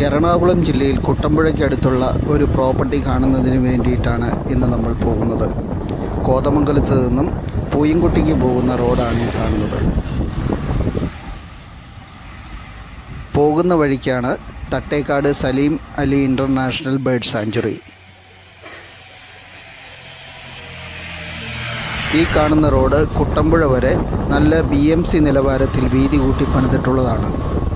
എറണാകുളം ജില്ലയിൽ കുട്ടമ്പുഴയ്ക്കടുത്തുള്ള ഒരു പ്രോപ്പർട്ടി കാണുന്നതിന് വേണ്ടിയിട്ടാണ് ഇന്ന് നമ്മൾ പോകുന്നത്. കോതമംഗലത്ത് നിന്നും പൂയംകുട്ടിക്ക് പോകുന്ന റോഡാണ് ഈ കാണുന്നത്. പോകുന്ന വഴിക്കാണ് Thattekkad Salim Ali international bird sanctuary. ഈ കാണുന്ന റോഡ് കുട്ടമ്പുഴ വരെ നല്ല BMC നിലവാരത്തിൽ വീതി കൂട്ടി പണിതിട്ടുള്ളതാണ്.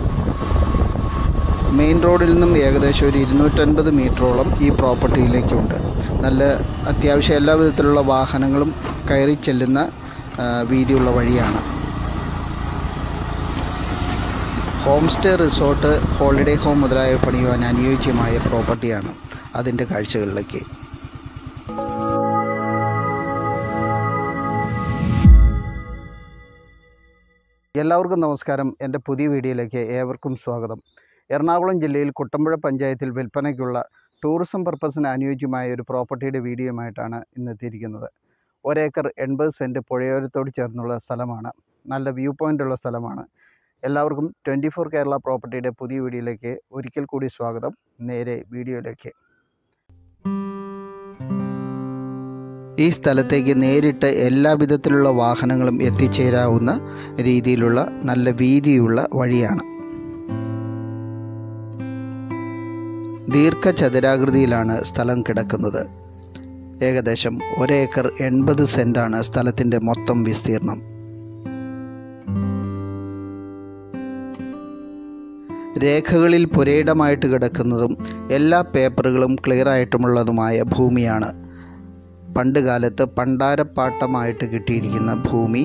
മെയിൻ റോഡിൽ നിന്നും ഏകദേശം ഒരു 250 മീറ്ററോളം ഈ പ്രോപ്പർട്ടിയിലേക്കുണ്ട്. നല്ല അത്യാവശ്യം എല്ലാ വിധത്തിലുള്ള വാഹനങ്ങളും കയറി ചെല്ലുന്ന വീതിയുള്ള വഴിയാണ്. Home stay, resort, holiday home മുതലായ പണിയുവാൻ അനുയോജ്യമായ പ്രോപ്പർട്ടിയാണ്. അതിൻ്റെ കാഴ്ചകളിലേക്ക് എല്ലാവർക്കും നമസ്കാരം. എൻ്റെ പുതിയ വീഡിയോയിലേക്ക് ഏവർക്കും സ്വാഗതം. എറണാകുളം ജില്ലയിൽ കുട്ടമ്പുഴ പഞ്ചായത്തിൽ വിൽപ്പനയ്ക്കുള്ള ടൂറിസം പർപ്പസിന് അനുയോജ്യമായ ഒരു പ്രോപ്പർട്ടിയുടെ വീഡിയോയുമായിട്ടാണ് ഇന്നെത്തിയിരിക്കുന്നത്. 1 ഏക്കർ 80 സെൻറ്റ് പുഴയോരത്തോട് ചേർന്നുള്ള സ്ഥലമാണ്. നല്ല വ്യൂ പോയിൻ്റുള്ള സ്ഥലമാണ്. എല്ലാവർക്കും 24 കേരള പ്രോപ്പർട്ടിയുടെ പുതിയ വീഡിയോയിലേക്ക് ഒരിക്കൽ കൂടി സ്വാഗതം. നേരെ വീഡിയോയിലേക്ക്. ഈ സ്ഥലത്തേക്ക് നേരിട്ട് എല്ലാ വിധത്തിലുള്ള വാഹനങ്ങളും എത്തിച്ചേരാവുന്ന രീതിയിലുള്ള നല്ല വീതിയുള്ള വഴിയാണ്. ദീർഘചതുരാകൃതിയിലാണ് സ്ഥലം കിടക്കുന്നത്. ഏകദേശം 1 ഏക്കർ 80 സെൻറ്റാണ് സ്ഥലത്തിൻ്റെ മൊത്തം വിസ്തീർണം. രേഖകളിൽ പുരയിടമായിട്ട് കിടക്കുന്നതും എല്ലാ പേപ്പറുകളും ക്ലിയറായിട്ടുമുള്ളതുമായ ഭൂമിയാണ്. പണ്ട് കാലത്ത് പണ്ടാരപ്പാട്ടമായിട്ട് കിട്ടിയിരിക്കുന്ന ഭൂമി.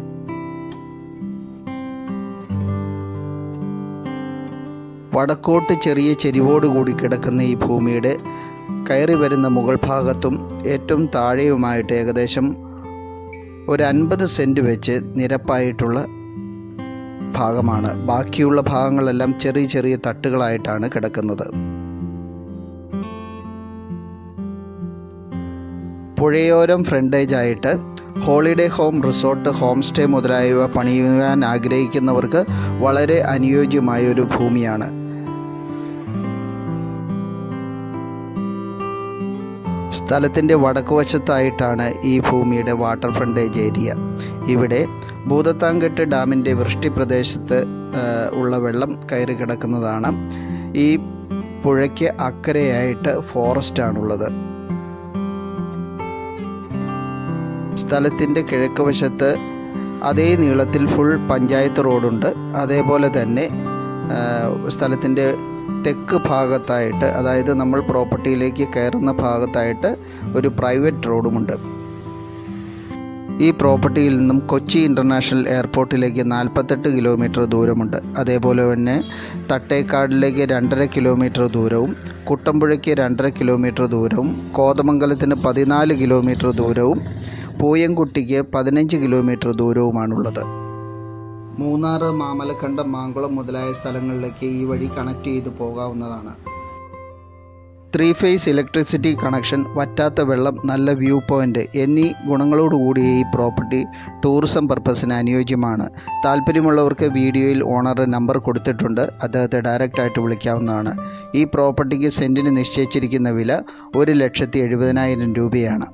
വടക്കോട്ട് ചെറിയ ചെരിവോടുകൂടി കിടക്കുന്ന ഈ ഭൂമിയുടെ കയറി വരുന്ന മുകൾ ഭാഗത്തും ഏറ്റവും താഴെയുമായിട്ട് ഏകദേശം ഒരു 50 സെൻറ്റ് വെച്ച് നിരപ്പായിട്ടുള്ള ഭാഗമാണ്. ബാക്കിയുള്ള ഭാഗങ്ങളെല്ലാം ചെറിയ ചെറിയ തട്ടുകളായിട്ടാണ് കിടക്കുന്നത്. പുഴയോരം ഫ്രണ്ടേജായിട്ട് holiday home, resort, home stay മുതലായവ പണിയുവാൻ ആഗ്രഹിക്കുന്നവർക്ക് വളരെ അനുയോജ്യമായൊരു ഭൂമിയാണ്. സ്ഥലത്തിൻ്റെ വടക്കുവശത്തായിട്ടാണ് ഈ ഭൂമിയുടെ വാട്ടർ ഫ്രണ്ടേജ് ഏരിയ. ഇവിടെ ഭൂതത്താൻകെട്ട് ഡാമിൻ്റെ വൃഷ്ടി പ്രദേശത്ത് ഉള്ള വെള്ളം കയറി കിടക്കുന്നതാണ്. ഈ പുഴയ്ക്ക് അക്കരെയായിട്ട് ഫോറസ്റ്റാണുള്ളത്. സ്ഥലത്തിൻ്റെ കിഴക്ക് വശത്ത് അതേ നീളത്തിൽ ഫുൾ പഞ്ചായത്ത് റോഡുണ്ട്. അതേപോലെ തന്നെ സ്ഥലത്തിൻ്റെ തെക്ക് ഭാഗത്തായിട്ട്, അതായത് നമ്മൾ പ്രോപ്പർട്ടിയിലേക്ക് കയറുന്ന ഭാഗത്തായിട്ട് ഒരു പ്രൈവറ്റ് റോഡുമുണ്ട്. ഈ പ്രോപ്പർട്ടിയിൽ നിന്നും കൊച്ചി ഇൻ്റർനാഷണൽ എയർപോർട്ടിലേക്ക് 48 കിലോമീറ്റർ ദൂരമുണ്ട്. അതേപോലെ തന്നെ തട്ടേക്കാടിലേക്ക് 2.5 കിലോമീറ്റർ ദൂരവും, കുട്ടമ്പുഴയ്ക്ക് 2.5 കിലോമീറ്റർ ദൂരവും, കോതമംഗലത്തിന് 14 കിലോമീറ്റർ ദൂരവും, പൂയംകുട്ടിക്ക് 15 കിലോമീറ്റർ ദൂരവുമാണുള്ളത്. മൂന്നാർ, മാമലക്കണ്ടം, മാങ്കുളം മുതലായ സ്ഥലങ്ങളിലേക്ക് ഈ വഴി കണക്ട് ചെയ്ത് പോകാവുന്നതാണ്. 3 ഫേസ് ഇലക്ട്രിസിറ്റി കണക്ഷൻ, വറ്റാത്ത വെള്ളം, നല്ല വ്യൂ പോയിൻ്റ് എന്നീ ഗുണങ്ങളോടുകൂടിയ ഈ പ്രോപ്പർട്ടി ടൂറിസം പർപ്പസിന് അനുയോജ്യമാണ്. താല്പര്യമുള്ളവർക്ക് വീഡിയോയിൽ ഓണറുടെ നമ്പർ കൊടുത്തിട്ടുണ്ട്. അദ്ദേഹത്തെ ഡയറക്റ്റായിട്ട് വിളിക്കാവുന്നതാണ്. ഈ പ്രോപ്പർട്ടിക്ക് സെൻറ്റിന് നിശ്ചയിച്ചിരിക്കുന്ന വില 1,70,70,000 രൂപയാണ്.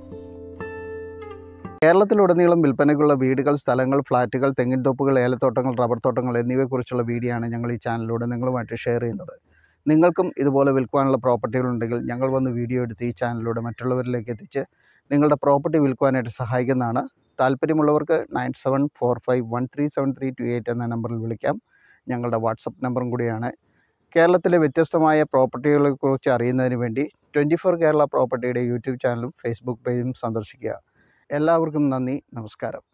കേരളത്തിലുടനീളം വിൽപ്പനയ്ക്കുള്ള വീടുകൾ, സ്ഥലങ്ങൾ, ഫ്ലാറ്റുകൾ, തെങ്ങിൻതോപ്പുകൾ, ഏലത്തോട്ടങ്ങൾ, റബ്ബർ തോട്ടങ്ങൾ എന്നിവയെക്കുറിച്ചുള്ള വീഡിയോ ആണ് ഞങ്ങൾ ഈ ചാനലിലൂടെ നിങ്ങളുമായിട്ട് ഷെയർ ചെയ്യുന്നത്. നിങ്ങൾക്കും ഇതുപോലെ വിൽക്കുവാനുള്ള പ്രോപ്പർട്ടികളുണ്ടെങ്കിൽ ഞങ്ങൾ വന്ന് വീഡിയോ എടുത്ത് ഈ ചാനലിലൂടെ മറ്റുള്ളവരിലേക്ക് എത്തിച്ച് നിങ്ങളുടെ പ്രോപ്പർട്ടി വിൽക്കുവാനായിട്ട് സഹായിക്കുന്നതാണ്. താല്പര്യമുള്ളവർക്ക് 9745137328 എന്ന നമ്പറിൽ വിളിക്കാം. ഞങ്ങളുടെ വാട്സപ്പ് നമ്പറും കൂടിയാണ്. കേരളത്തിലെ വ്യത്യസ്തമായ പ്രോപ്പർട്ടികളെക്കുറിച്ച് അറിയുന്നതിന് വേണ്ടി 24 കേരള പ്രോപ്പർട്ടിയുടെ യൂട്യൂബ് ചാനലും ഫേസ്ബുക്ക് പേജും സന്ദർശിക്കുക. എല്ലാവർക്കും നന്ദി, നമസ്കാരം.